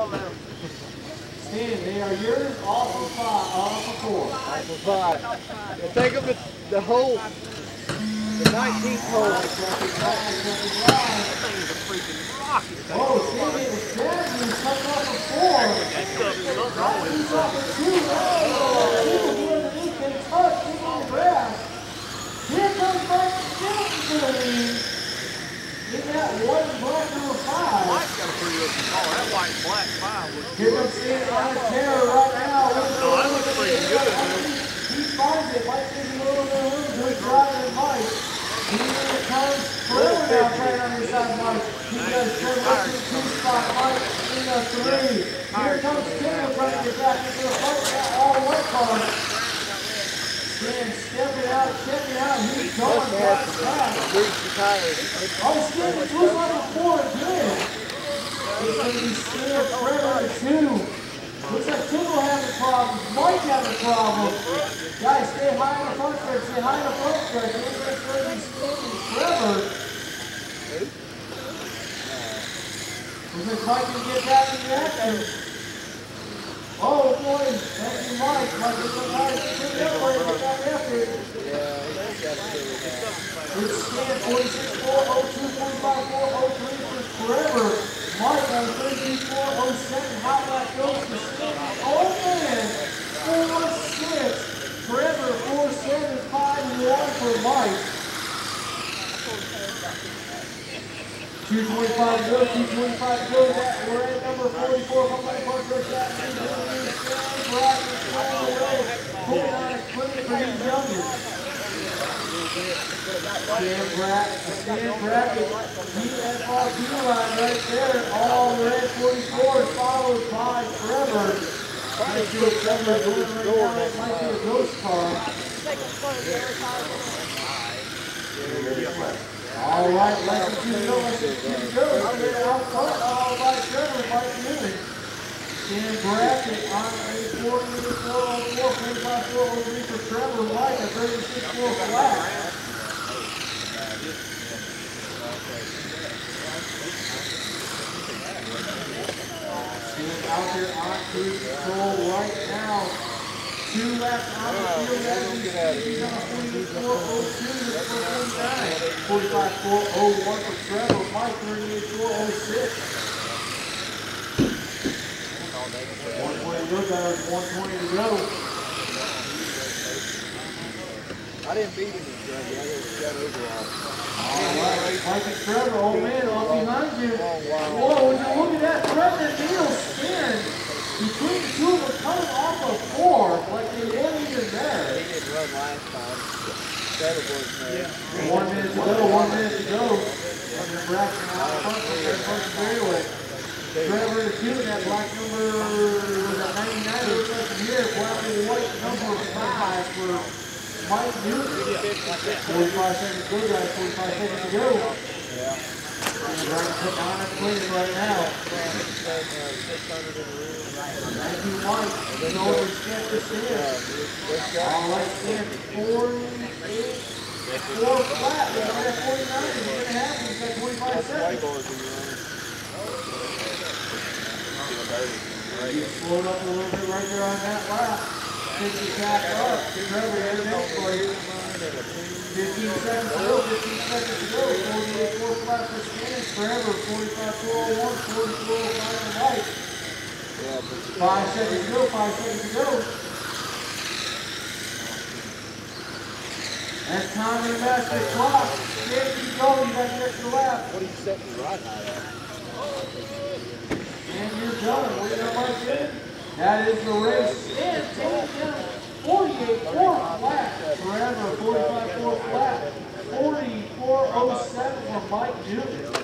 Stan, they are yours off of 5, off of 4. Off of 5. And take them to the hole. The 19th hole. That thing is a freaking rocket. oh, Stan, it was Jasmine coming off of 4. That stuff is something wrong with Jasmine's it. off of 2. Underneath can touch, keep on the grass. Here comes Mike Stilton to the lead. In that white and black number 5. Mike's got a pretty good call. That white and black 5 looks Here comes Stan on the terror right now. no, that looks pretty good. He finds it. Mike's getting a little bit of room. Good driving and Mike. Here comes Forever now trying on your side, Mike. He does turn up to the 2 spot. Mike in the 3. Here comes Taylor trying to get back into the fight. That all white car. Stan stepping out, checking out. He's going back fast. Oh, Stan, it looks like a 4 again. It's going to be Stan Forever to 2. Looks like Tingle having problems. Mike having problems. Guys, stay high in the front stretch. Stay high in the front stretch. It looks like it's going to be Stan Forever. Looks like Mike can get back in the action. Oh boy, thank you, Mike. Mike is so high. Get back after it. It's Stan 46-4, 02, 45-4, 03 for Forever. Mike on 34-07. How that goes to Stan. Oh man, 4-6. Forever 4-7, 5-1 for Mike. 225 to go, 225 to go. We're at number 44. Come back, Park Rush that. Brock is flying away. 49 clean for these youngest. Stan Brackett, GFRP line right there. All red 44 followed by Forever. Trying to do a cover going right now. That might be a ghost car. All right, let's do go. Out front, all by Trevor, Mike Newman. Stan Brackett on a 44-4, 45-4 for Trevor, Mike a 36-4 flat. Out there on cruise control right now. 2 laps on the field as we speak. On 44-02 for 49. 45-4-01 for Trevor. Mike 38-4-06. 120 to go, guys. 120 to go. I didn't beat him, Greg. I got overall. All right, Mike and Trevor, old man, off behind you. Whoa, would you look at that? Trevor and Neil spin. Between the 2 of them coming off of 4, like they weren't even there. He didn't run last time. Trevor was there. 1 minute to go, 1 minute to go. Under Braxton out front from their first fairway. Trevor is doing that black number, was that 99? It looks like from here, black and white number 5 for Mike Newton. 45 seconds to go, guys. 45 seconds to go. Yeah. Brian putting on a clean right now. Thank you, Mike. They know where Stan to stand. All right, Stan, 48, 4 flat. We're at 49. It's going to happen. He's got 25 seconds. You slowed up a little bit right there on that lap. Pick it back up. Trevor, you're next for you. 15 seconds to go. 15 seconds to go. 48-4 flat for Stan. Forever. 45-4-01. 44-05 for Mike. 5 seconds to go. 5 seconds to go. That's time to match the clock. Stan, keep going. You got the extra lap. What are you setting the right eye at? And you're done. What are you going to mark in? That is the race. Stan takes down 48-4 flat. Forever. 45-4 flat. 44-07 for Mike Newton.